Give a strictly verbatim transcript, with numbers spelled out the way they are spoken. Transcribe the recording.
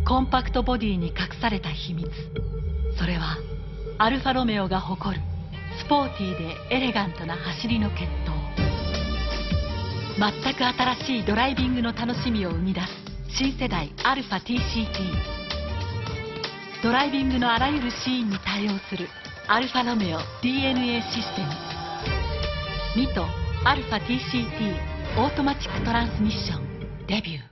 コンパクトボディに隠された秘密、それはアルファロメオが誇るスポーティーでエレガントな走りの血統。全く新しいドライビングの楽しみを生み出す新世代アルファ ティーシーティー。 ドライビングのあらゆるシーンに対応するアルファロメオ ディーエヌエー システム。ミトアルファ ティーシーティー オートマチックトランスミッションデビュー。